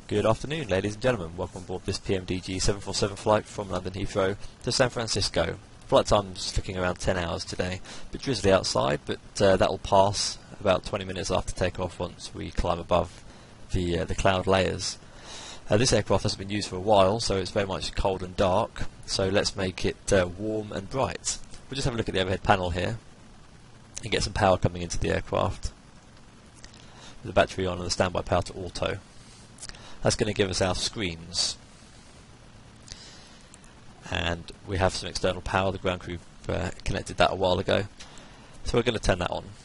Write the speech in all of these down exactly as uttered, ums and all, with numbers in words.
Good afternoon, ladies and gentlemen. Welcome on board this P M D G seven forty-seven flight from London Heathrow to San Francisco. Flight time's looking around ten hours today. A bit drizzly outside, but uh, that will pass about twenty minutes after takeoff once we climb above the uh, the cloud layers. Uh, this aircraft hasn't been used for a while, so it's very much cold and dark. So let's make it uh, warm and bright. We'll just have a look at the overhead panel here and get some power coming into the aircraft. With the battery on and the standby power to auto. That's going to give us our screens. And we have some external power. The ground crew uh, connected that a while ago. So we're going to turn that on.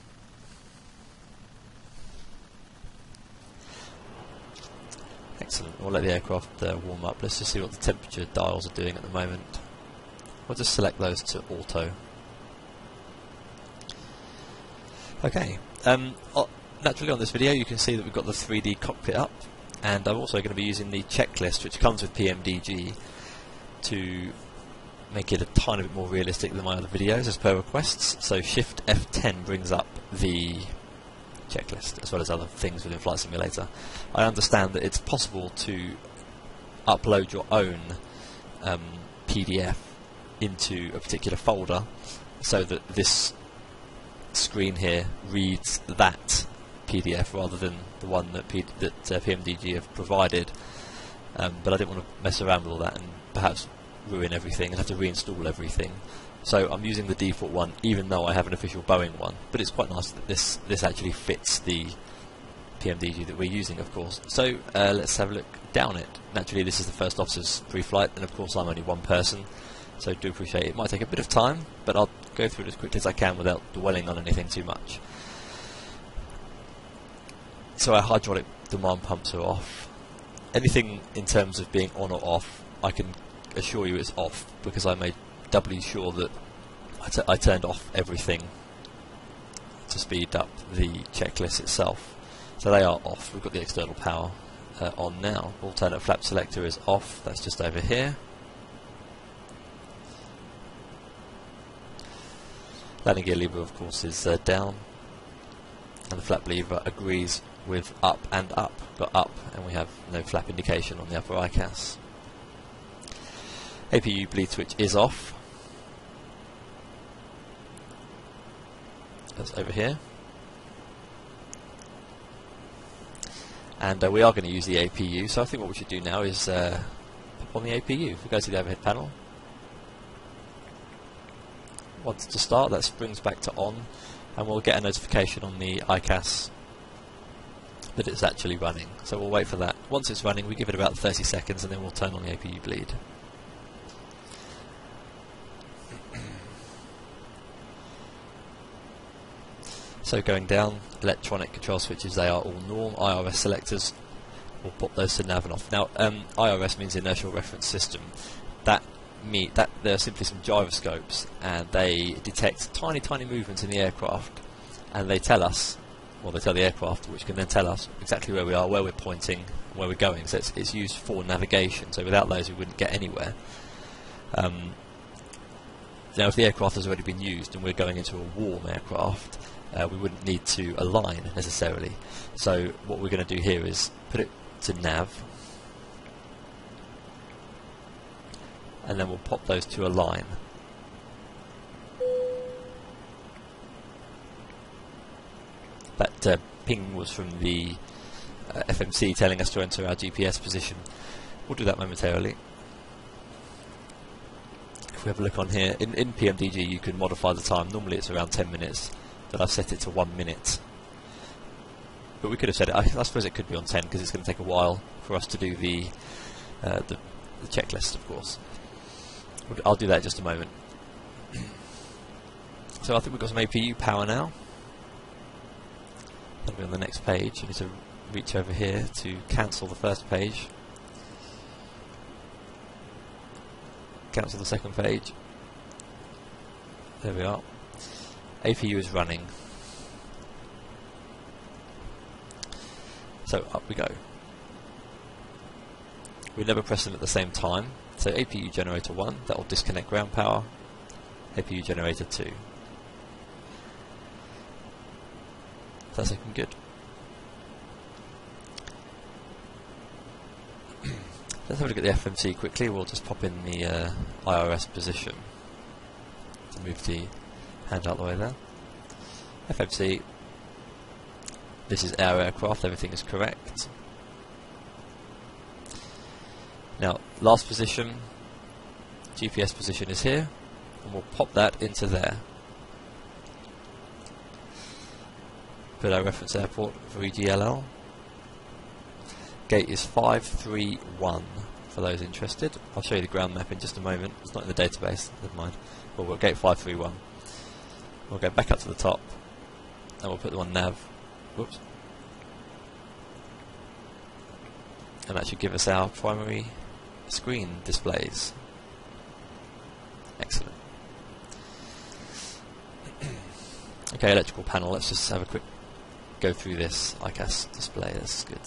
Excellent. We'll let the aircraft uh, warm up. Let's just see what the temperature dials are doing at the moment. We'll just select those to auto. Okay. Um, naturally on this video you can see that we've got the three D cockpit up. And I'm also going to be using the checklist which comes with P M D G to make it a tiny bit more realistic than my other videos as per requests. So Shift F ten brings up the checklist as well as other things within Flight Simulator. I understand that it's possible to upload your own um, P D F into a particular folder so that this screen here reads that P D F rather than the one that, P that uh, P M D G have provided, um, but I didn't want to mess around with all that and perhaps ruin everything and have to reinstall everything. So I'm using the default one, even though I have an official Boeing one. But it's quite nice that this this actually fits the P M D G that we're using, of course. So uh, let's have a look down it. Naturally, this is the first officer's pre-flight, and of course I'm only one person, so do appreciate it. It might take a bit of time, but I'll go through it as quickly as I can without dwelling on anything too much. So our hydraulic demand pumps are off. Anything in terms of being on or off, I can assure you it's off, because I made doubly sure that I, t I turned off everything to speed up the checklist itself. So they are off. We've got the external power uh, on now. Alternate flap selector is off. That's just over here. Landing gear lever, of course, is uh, down, and the flap lever agrees with up and up, but up, and we have no flap indication on the upper I C A S. A P U bleed switch is off. That's over here. And uh, we are going to use the A P U, so I think what we should do now is uh, pop on the A P U. If we go to the overhead panel, once to start, that springs back to on, and we'll get a notification on the I C A S that it's actually running. So we'll wait for that. Once it's running, we give it about thirty seconds, and then we'll turn on the A P U bleed. So going down, electronic control switches, they are all norm. I R S selectors, we'll pop those to nav and off. Now, um, I R S means inertial reference system. That me that they're simply some gyroscopes, and they detect tiny, tiny movements in the aircraft, and they tell us, well, they tell the aircraft, which can then tell us exactly where we are, where we're pointing, where we're going. So it's, it's used for navigation. So without those, we wouldn't get anywhere. Um, now, if the aircraft has already been used and we're going into a warm aircraft, uh, we wouldn't need to align necessarily. So what we're going to do here is put it to nav, and then we'll pop those to align. That uh, ping was from the uh, F M C telling us to enter our G P S position. We'll do that momentarily. If we have a look on here, in, in P M D G you can modify the time. Normally it's around ten minutes, but I've set it to one minute. But we could have set it, I, I suppose it could be on ten, because it's going to take a while for us to do the, uh, the, the checklist, of course. I'll do that in just a moment. So I think we've got some A P U power now. That'll be on the next page. I need to reach over here to cancel the first page. Cancel the second page. There we are. A P U is running. So up we go. We never press them at the same time. So A P U generator one, that will disconnect ground power. A P U generator two. That's looking good. Let's have a look at the F M C quickly. We'll just pop in the uh, I R S position to move the hand out the way there. F M C, this is our aircraft, everything is correct. Now, last position, G P S position is here, and we'll pop that into there. Put our reference airport for E G L L. Gate is five three one for those interested. I'll show you the ground map in just a moment. It's not in the database, never mind. Well, we'll gate five three one. We'll go back up to the top, and we'll put them on nav. Whoops. And that should give us our primary screen displays. Excellent. Okay, electrical panel. Let's just have a quick go through this I C A S display. This is good.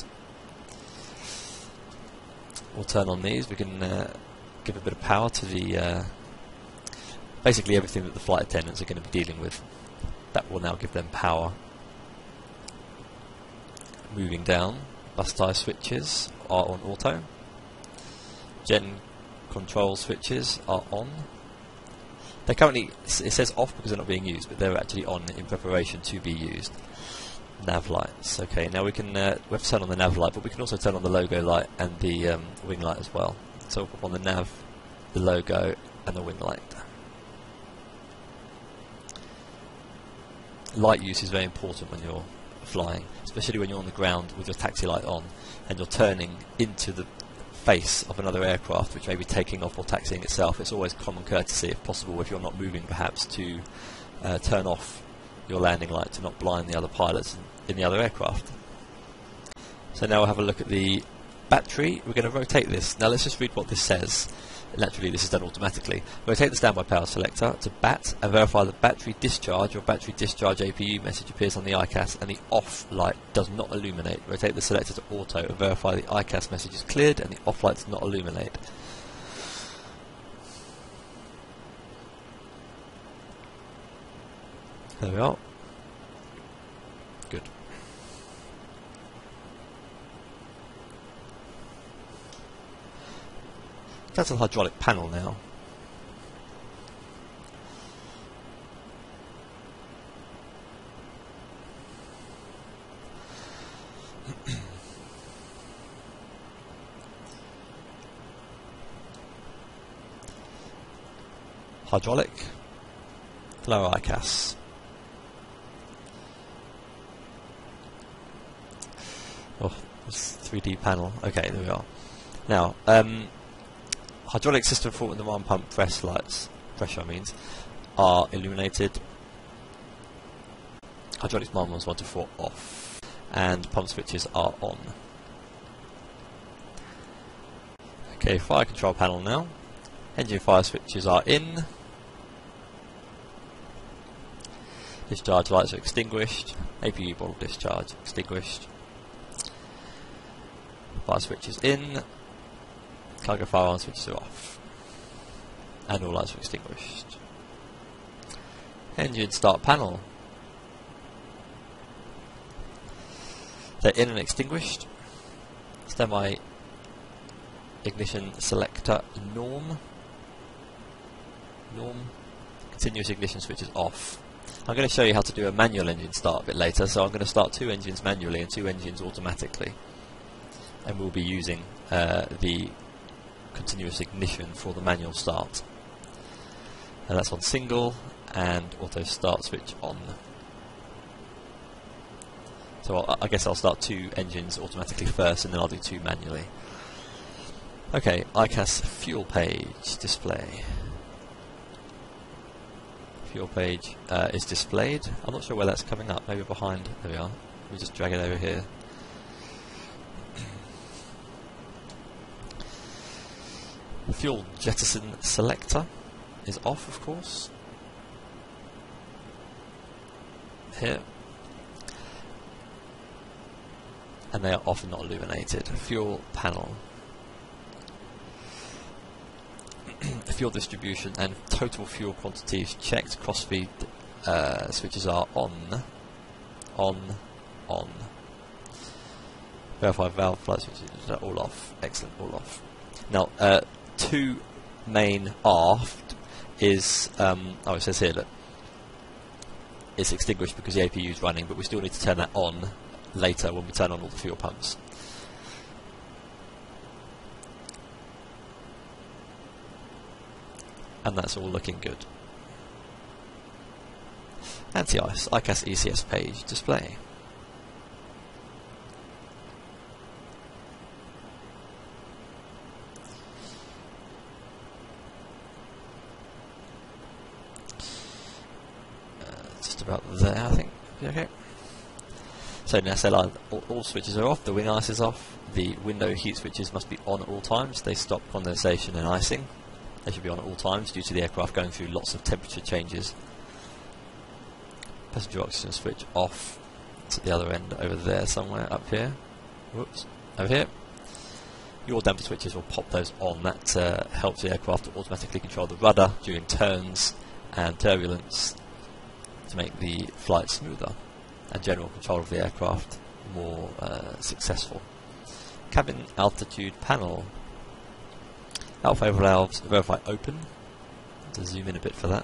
We'll turn on these. We can uh, give a bit of power to the uh, basically everything that the flight attendants are going to be dealing with. That will now give them power. Moving down, bus tie switches are on auto. Gen control switches are on. They're currently, it says off because they're not being used, but they're actually on in preparation to be used. Nav lights. Okay, now we can uh, we have to turn on the nav light, but we can also turn on the logo light and the um, wing light as well. So we'll put on the nav, the logo, and the wing light. Light use is very important when you're flying, especially when you're on the ground with your taxi light on and you're turning into the face of another aircraft which may be taking off or taxiing itself. It's always common courtesy, if possible, if you're not moving perhaps, to uh, turn off your landing light to not blind the other pilots in the other aircraft. So now we'll have a look at the battery. We're going to rotate this. Now let's just read what this says. Naturally this is done automatically. Rotate the standby power selector to B A T and verify the battery discharge or battery discharge A P U message appears on the I C A S and the off light does not illuminate. Rotate the selector to auto and verify the I C A S message is cleared and the off light does not illuminate. There we are. Good. That's the hydraulic panel now. Hydraulic, lower I C A S. Oh, this three D panel. Okay, there we are. Now, um, hydraulic system fault and the one pump press lights, pressure means, are illuminated. Hydraulics one, one to four off, and pump switches are on. Okay, fire control panel now. Engine fire switches are in. Discharge lights are extinguished. A P U bottle discharge extinguished. Fire switches in. Cargo fire alarm switches are off. And all lights are extinguished. Engine start panel. They're in and extinguished. Standby ignition selector norm. Norm. Continuous ignition switch is off. I'm going to show you how to do a manual engine start a bit later, so I'm going to start two engines manually and two engines automatically. And we'll be using uh, the continuous ignition for the manual start. And that's on single and auto start switch on. So I'll, I guess I'll start two engines automatically first and then I'll do two manually. Okay, I C A S fuel page display. Fuel page uh, is displayed. I'm not sure where that's coming up, maybe behind. There we are. We just drag it over here. Fuel jettison selector is off, of course. Here. And they are off and not illuminated. Fuel panel. Fuel distribution and total fuel quantities checked. Crossfeed uh, switches are on. On. On. Verify valve flight switches are all off. Excellent, all off. Now, uh, two main aft is, um, oh, it says here, look, it's extinguished because the A P U is running, but we still need to turn that on later when we turn on all the fuel pumps. And that's all looking good. Anti-ice, I C A S E C S page display. Just about there, I think. Okay. So in S L R, all, all switches are off, the wing ice is off, the window heat switches must be on at all times, they stop condensation and icing. They should be on at all times due to the aircraft going through lots of temperature changes. Passenger oxygen switch off. It's at the other end over there somewhere, up here. Whoops, over here. Your damper switches will pop those on. That uh, helps the aircraft to automatically control the rudder during turns and turbulence to make the flight smoother and general control of the aircraft more uh, successful. Cabin altitude panel. Outflow valves verify open. To zoom in a bit for that.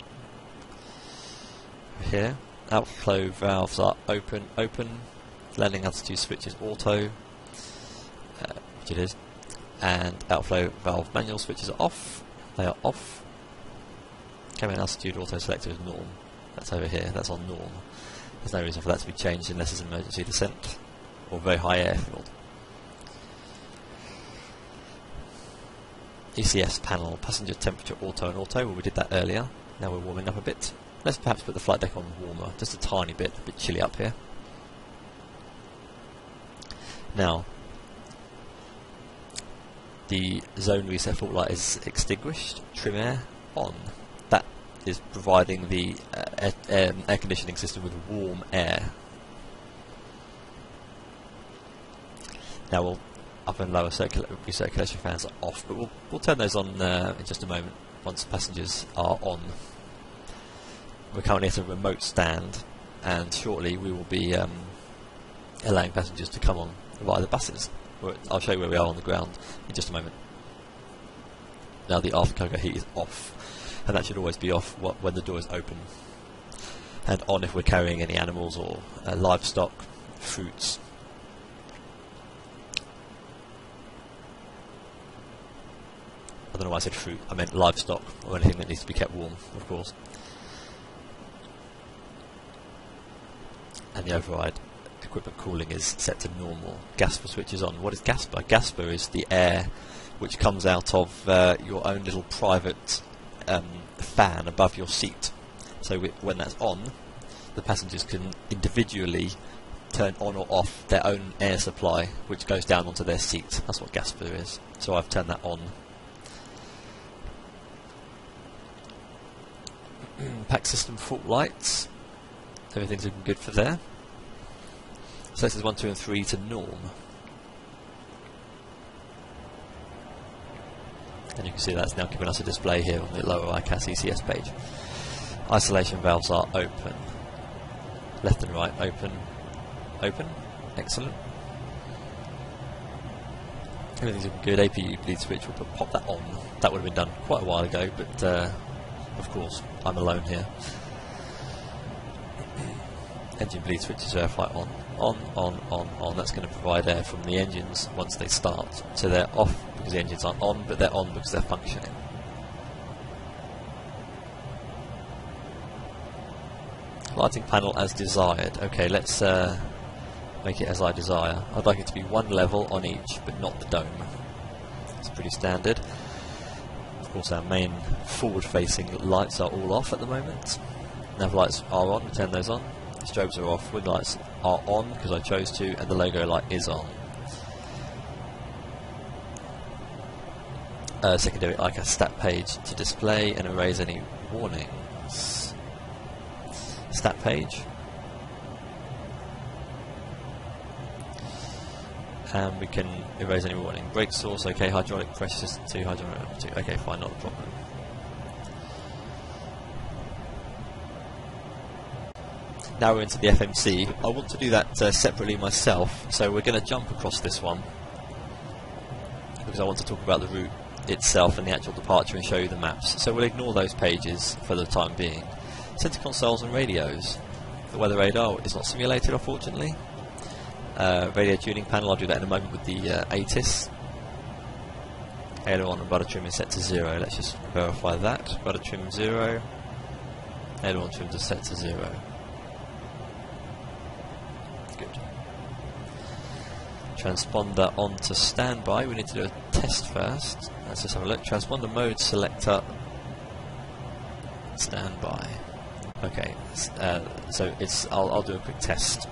Here, outflow valves are open, open. Landing altitude switch is auto, uh, which it is, and outflow valve manual switches are off. They are off. Cabin altitude auto selector is norm. That's over here. That's on norm. There's no reason for that to be changed unless it's an emergency descent or very high airfield. E C S panel, passenger temperature auto and auto. Well, we did that earlier. Now we're warming up a bit. Let's perhaps put the flight deck on warmer, just a tiny bit, a bit chilly up here. Now, the zone reset fault light is extinguished, trim air on. That is providing the uh, air, air, air conditioning system with warm air. Now we'll up and lower circula recirculation fans are off, but we'll, we'll turn those on uh, in just a moment once passengers are on. We're currently at a remote stand, and shortly we will be um, allowing passengers to come on via the buses. We're, I'll show you where we are on the ground in just a moment. Now the aftercargo heat is off, and that should always be off wh when the door is open, and on if we're carrying any animals or uh, livestock, fruits. I don't know why I said fruit, I meant livestock, or anything that needs to be kept warm, of course. And the override equipment cooling is set to normal. Gasper switch is on. What is Gasper? Gasper is the air which comes out of uh, your own little private um, fan above your seat. So when that's on, the passengers can individually turn on or off their own air supply, which goes down onto their seat. That's what Gasper is. So I've turned that on. Pack system fault lights. Everything's looking good for there. So this is one, two and three to norm. And you can see that's now giving us a display here on the lower I C A S E C S page. Isolation valves are open. Left and right open. Open. Excellent. Everything's looking good. A P U bleed switch, we'll put, pop that on. That would have been done quite a while ago, but uh, of course I'm alone here. Engine bleed switch is verify on. On, on, on, on. That's going to provide air from the engines once they start. So they're off because the engines aren't on, but they're on because they're functioning. Lighting panel as desired. Okay, let's uh, make it as I desire. I'd like it to be one level on each, but not the dome. It's pretty standard. Of course, our main forward-facing lights are all off at the moment. Nav lights are on. We turn those on. Strobes are off, wing lights are on because I chose to, and the logo light is on. Uh, secondary I C A S stat page to display and erase any warnings. Stat page. And we can erase any warning. Brake source, okay, hydraulic pressure system two, hydraulic two, okay, fine, not a problem. Now we're into the F M C. I want to do that uh, separately myself, so we're going to jump across this one because I want to talk about the route itself and the actual departure and show you the maps. So we'll ignore those pages for the time being. Center consoles and radios. The weather radar is not simulated, unfortunately. Uh, radio tuning panel, I'll do that in a moment with the uh, A T I S. Aileron and rudder trim is set to zero. Let's just verify that. Rudder trim zero. Aileron trims are set to zero. Good. Transponder on to standby. We need to do a test first. Let's just have a look. Transponder mode selector. Standby. Okay. Uh, so it's. I'll, I'll do a quick test.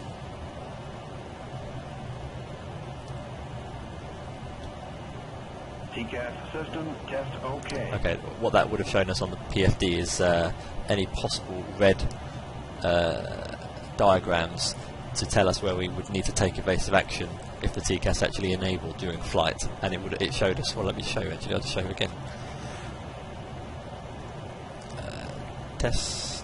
T C A S system test OK. Okay, what that would have shown us on the P F D is uh, any possible red uh, diagrams to tell us where we would need to take evasive action if the T C A S actually enabled during flight, and it would it showed us. Well, let me show you. Actually, I'll just show you again. Uh, test.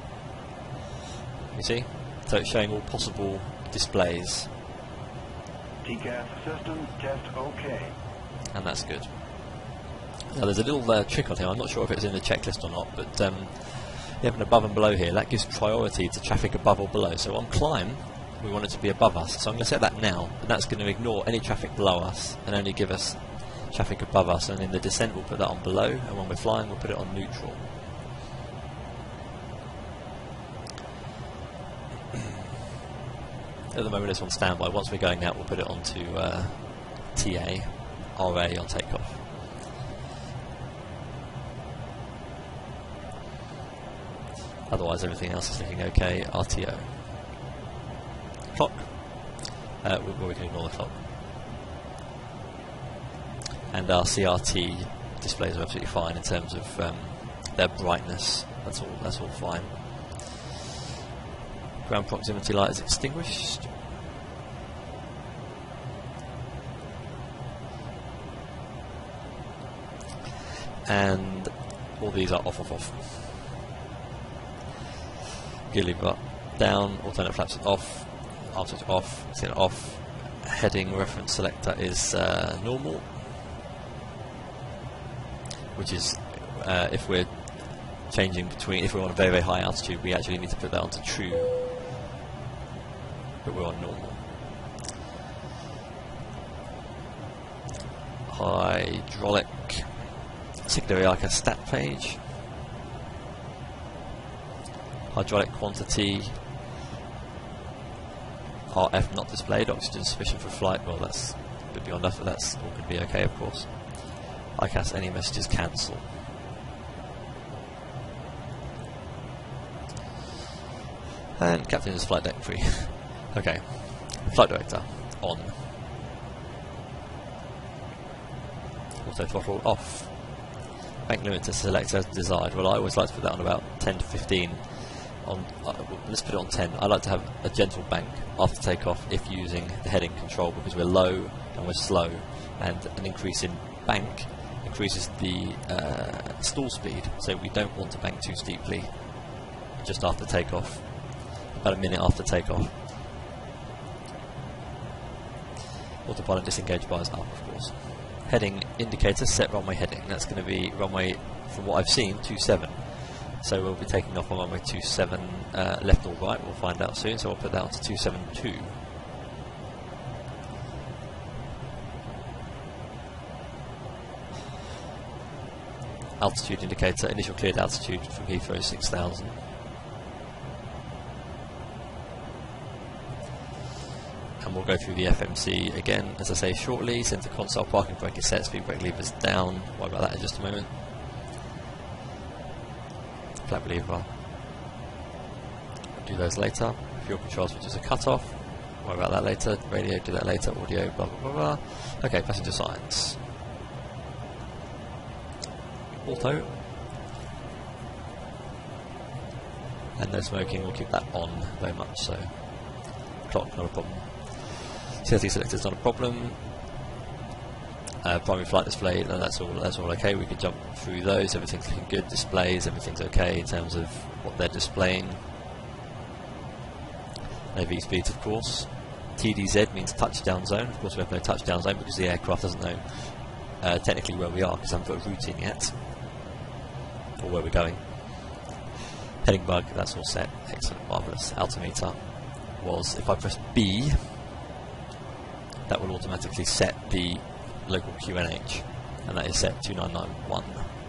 You see, so it's showing all possible displays. T C A S system test OK. And that's good. Now there's a little uh, trick on here, I'm not sure if it's in the checklist or not, but um, you have an above and below here, that gives priority to traffic above or below. So on climb, we want it to be above us, so I'm going to set that now, and that's going to ignore any traffic below us and only give us traffic above us, and in the descent we'll put that on below, and when we're flying we'll put it on neutral. At the moment it's on standby. Once we're going out we'll put it onto uh, T A. R A on takeoff. Otherwise everything else is looking okay. R T O. Clock. Uh, we, we can ignore the clock. And our C R T displays are absolutely fine in terms of um, their brightness. That's all. That's all fine. Ground proximity light is extinguished. And all these are off, off, off. Gear lever down, alternate flaps off, arm switch off, seal off, heading reference selector is uh, normal, which is uh, if we're changing between, if we're on a very, very high altitude, we actually need to put that onto true, but we're on normal. Hydraulic secondary I C A S stat page. Hydraulic quantity R F not displayed, oxygen sufficient for flight. Well, that's a bit beyond us, but that's all going to be okay, of course. I C A S any messages cancel. And captain is flight deck free. Okay, flight director on. Auto throttle off. Bank limiter select as desired. Well, I always like to put that on about ten to fifteen. On, uh, let's put it on ten. I like to have a gentle bank after takeoff if using the heading control, because we're low and we're slow, and an increase in bank increases the uh, stall speed, so we don't want to bank too steeply just after takeoff, about a minute after takeoff. Autopilot disengage bars up, of course. Heading indicator, set runway heading. That's going to be runway, from what I've seen, two seven. So we'll be taking off on runway two seven, uh, left or right, we'll find out soon, so I'll put that onto two seven two. Altitude indicator, initial cleared altitude from Heathrow six thousand. And we'll go through the F M C again, as I say, shortly. Center console, parking brake is set, speed brake levers down. Worry about that in just a moment. Flap lever. Do those later. Fuel control switches are cut off. Worry about that later. Radio, do that later. Audio, blah blah blah blah. Okay, passenger signs. Auto. And no smoking, we'll keep that on very much so. Clock, not a problem. C R T selector is not a problem. Uh, primary flight display, no, that's all. That's all okay. We can jump through those. Everything's looking good. Displays, everything's okay in terms of what they're displaying. No V speeds, of course. T D Z means touchdown zone. Of course, we have no touchdown zone because the aircraft doesn't know uh, technically where we are, because I haven't put a route in yet, or where we're going. Heading bug, that's all set. Excellent, marvellous. Altimeter was, if I press B, that will automatically set the local Q N H, and that is set two nine nine one.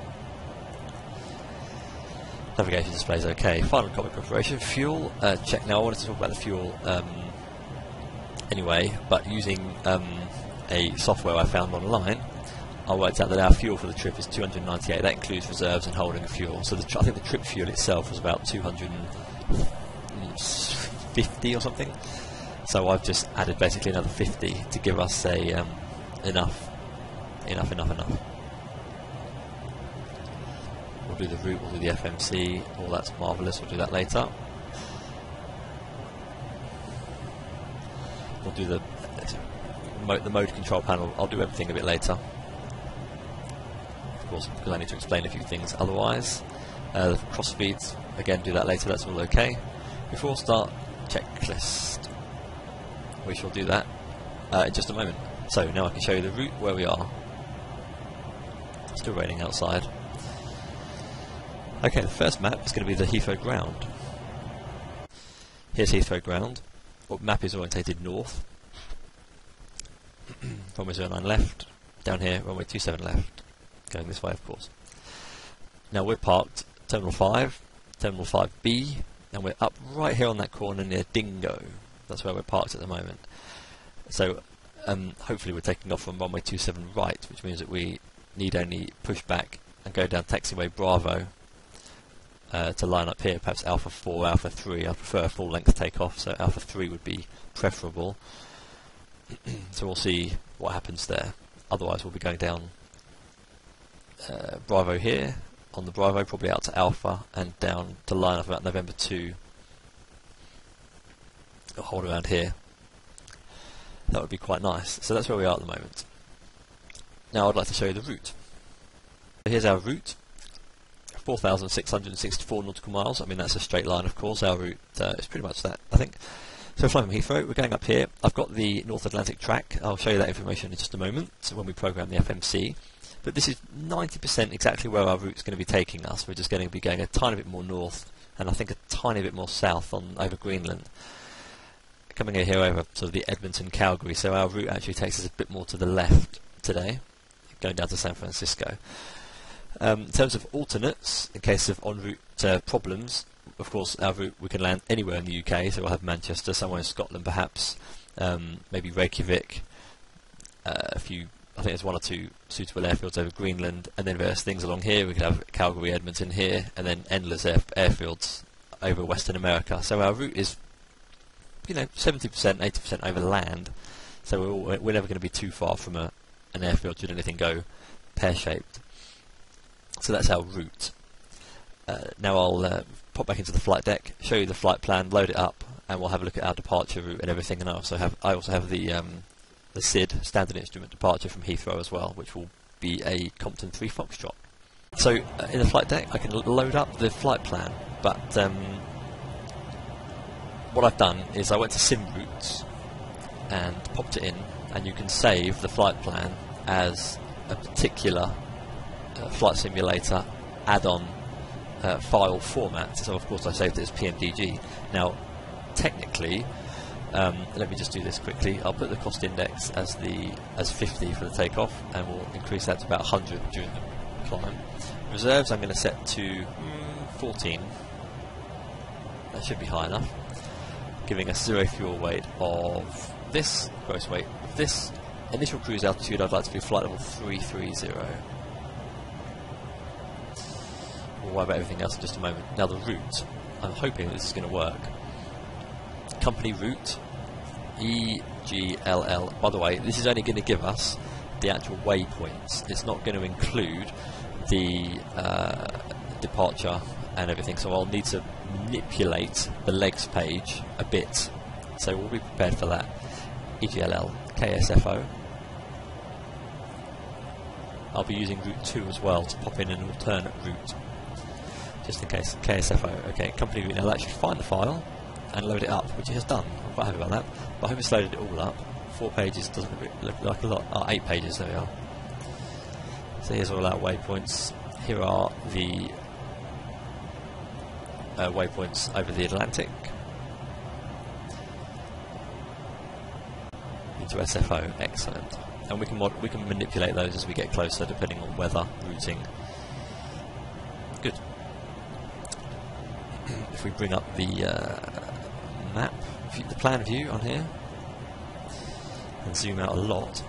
Navigation displays okay. Final cockpit preparation. Fuel, uh, check. Now I wanted to talk about the fuel um, anyway, but using um, a software I found online, I worked out that our fuel for the trip is two hundred ninety-eight. That includes reserves and holding fuel. So the tr I think the trip fuel itself was about two hundred fifty or something. So I've just added basically another fifty to give us a um, enough, enough, enough, enough. We'll do the route, we'll do the F M C, all that's marvellous, we'll do that later. We'll do the, uh, the mode control panel, I'll do everything a bit later. Of course, because I need to explain a few things otherwise. Uh, the cross speeds, again, do that later, that's all okay. Before start, checklist. We shall do that uh, in just a moment. So now I can show you the route where we are. Still raining outside. Okay, the first map is going to be the Heathrow ground. Here's Heathrow ground. The map is orientated north. Runway zero nine left. Down here, runway two seven left. Going this way, of course. Now we're parked Terminal five, Terminal five B, and we're up right here on that corner near Dingo. That's where we're parked at the moment. So um, hopefully we're taking off from runway two seven right, which means that we need only push back and go down taxiway Bravo uh, to line up here, perhaps Alpha four, Alpha three. I prefer a full length takeoff, so Alpha three would be preferable. So we'll see what happens there. Otherwise we'll be going down uh, Bravo here, on the Bravo, probably out to Alpha and down to line up about November two. Or hold around here. That would be quite nice. So that's where we are at the moment. Now I'd like to show you the route. So here's our route, four thousand six hundred sixty-four nautical miles. I mean, that's a straight line, of course. Our route uh, is pretty much that, I think. So we're flying from Heathrow, we're going up here. I've got the North Atlantic track. I'll show you that information in just a moment, so when we program the F M C. But this is ninety percent exactly where our route's going to be taking us. We're just going to be going a tiny bit more north, and I think a tiny bit more south on over Greenland. Coming in here over sort of the Edmonton, Calgary, so our route actually takes us a bit more to the left today, going down to San Francisco. Um, in terms of alternates, in case of en route uh, problems, of course our route, we can land anywhere in the U K, so we'll have Manchester, somewhere in Scotland perhaps, um, maybe Reykjavik, uh, a few, I think there's one or two suitable airfields over Greenland, and then various things along here. We could have Calgary, Edmonton here, and then endless air airfields over Western America. So our route is, you know, seventy percent, eighty percent over land, so we're, all, we're never going to be too far from a, an airfield should anything go pear-shaped. So that's our route. Uh, now I'll uh, pop back into the flight deck, show you the flight plan, load it up, and we'll have a look at our departure route and everything. And I also have I also have the um, the S I D, standard instrument departure from Heathrow as well, which will be a Compton three Foxtrot. So uh, in the flight deck, I can load up the flight plan, but um, what I've done is I went to Sim Routes and popped it in, and you can save the flight plan as a particular uh, flight simulator add-on uh, file format. So of course I saved it as P M D G. Now technically, um, let me just do this quickly. I'll put the cost index as the as fifty for the takeoff, and we'll increase that to about one hundred during the climb. Reserves I'm going to set to mm, fourteen. That should be high enough, giving us zero fuel weight of this, gross weight of this. Initial cruise altitude I'd like to do flight level three three zero. We'll worry about everything else in just a moment. Now the route, I'm hoping this is going to work. Company route, E G L L. By the way, this is only going to give us the actual waypoints. It's not going to include the uh, departure and everything, so I'll need to manipulate the legs page a bit, so we'll be prepared for that. E G L L, K S F O. I'll be using route two as well to pop in an alternate route, just in case. K S F O, okay, company route. Now I'll actually find the file and load it up, which it has done. I'm quite happy about that, but I hope it's loaded it all up. Four pages doesn't look like a lot. Oh, eight pages, there we are. So here's all our waypoints. Here are the uh, waypoints over the Atlantic into S F O. Excellent. And we can mod we can manipulate those as we get closer, depending on weather, routing. Good. If we bring up the uh, map, view, the plan view on here, and zoom out a lot,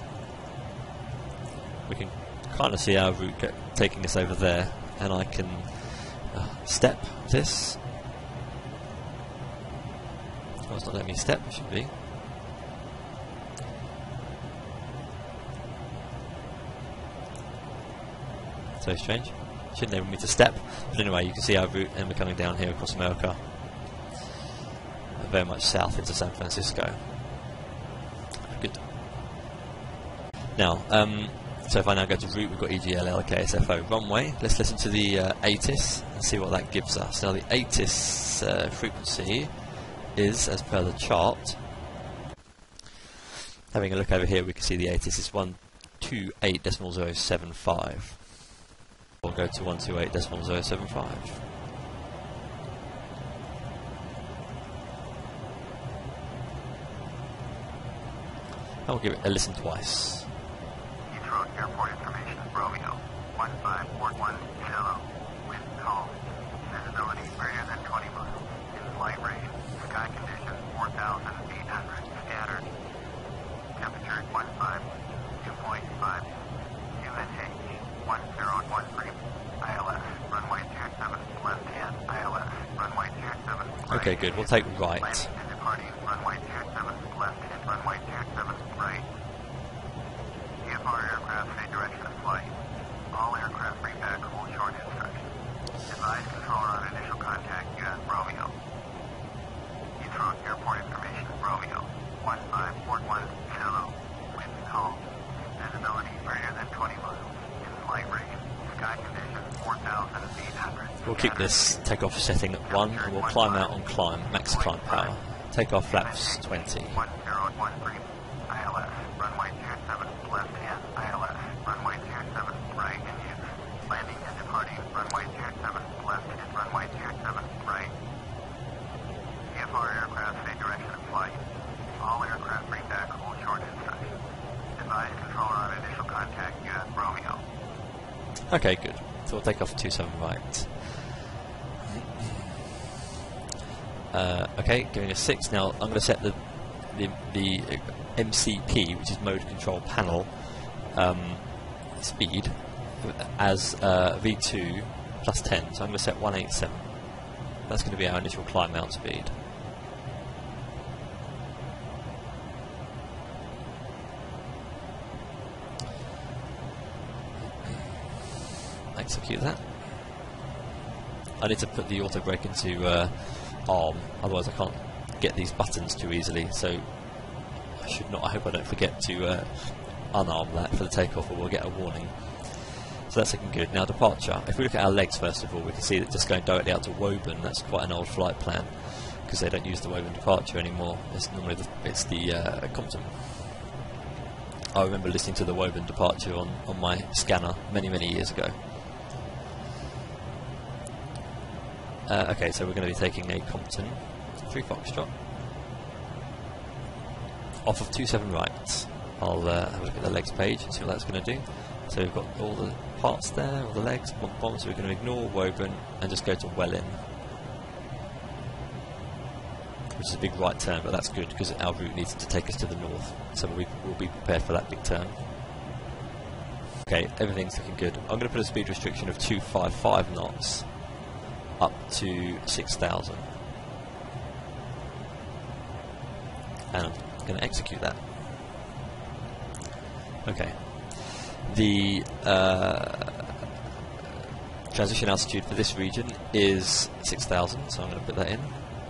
we can kind of see our route get, taking us over there, and I can uh, step this. Oh, it's not letting me step, it should be. So strange. Shouldn't enable me to step. But anyway, you can see our route, and we're coming down here across America, very much south into San Francisco. Good. Now, um, so if I now go to route, we've got E G L L, K S F O runway. Let's listen to the uh, A T I S and see what that gives us. Now, the A T I S uh, frequency is, as per the chart, having a look over here, we can see the A T I S is one two eight point zero seven five. We'll go to one two eight point zero seven five. And we'll give it a listen twice. Heathrow Airport information, Romeo, one five four one, shallow, wind calm, visibility greater than twenty miles, in flight range, sky condition four thousand eight hundred, scattered, temperature one five, two point five, humid H, one zero one three, I L S, runway two seven, left hand, I L S, runway two seven, right. Okay, good, we'll take right. Landing and departing, runway two seven, left hand, runway two seven, right. E F R aircraft, say direction of flight. All aircraft bring back hold short instructions. Advise controller on initial contact, U S Romeo. Heathrow Airport information, Romeo, one five four one, shallow, wind calm, visibility greater than twenty miles, in flight range, sky condition four thousand eight hundred. We'll keep this takeoff setting at one, and we'll climb out on climb, max climb power. Takeoff flaps twenty. one zero one three, I L S, runway two seven, left hand, I L S, runway two seven, right in use. Landing and departing, runway two seven, left hand, runway two seven, right. E F R aircraft, say direction of flight. All aircraft bring back hold short instructions. Advise controller on initial contact, U S Romeo. Okay, good. So we'll take off two seven right. Uh, okay, giving us six. Now I'm going to set the, the the M C P, which is mode control panel, um, speed as uh, V two plus ten. So I'm going to set one eighty-seven. That's going to be our initial climb out speed. Execute that. I need to put the auto brake into uh, arm, otherwise I can't get these buttons too easily, so I should not, I hope I don't forget to uh, unarm that for the takeoff, or we'll get a warning. So that's looking good. Now departure, if we look at our legs first of all, we can see that just going directly out to Woburn, that's quite an old flight plan, because they don't use the Woburn departure anymore. It's normally the, it's the uh, Compton. I remember listening to the Woburn departure on, on my scanner many, many years ago. Uh, okay, so we're going to be taking a Compton three Foxtrot off of two seven right. I'll uh, have a look at the legs page and see what that's going to do. So we've got all the parts there, all the legs, bomb, bomb, so we're going to ignore Woburn and just go to Welling, which is a big right turn, but that's good because our route needs to take us to the north, so we, we'll be prepared for that big turn. Okay, everything's looking good. I'm going to put a speed restriction of two fifty-five knots up to six thousand, and I'm going to execute that. Okay, the uh, transition altitude for this region is six thousand, so I'm going to put that in.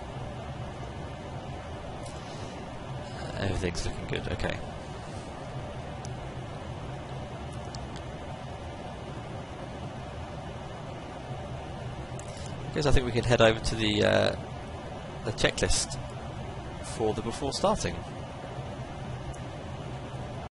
Uh, everything's looking good. Okay. Because I think we can head over to the uh, the checklist for the before starting.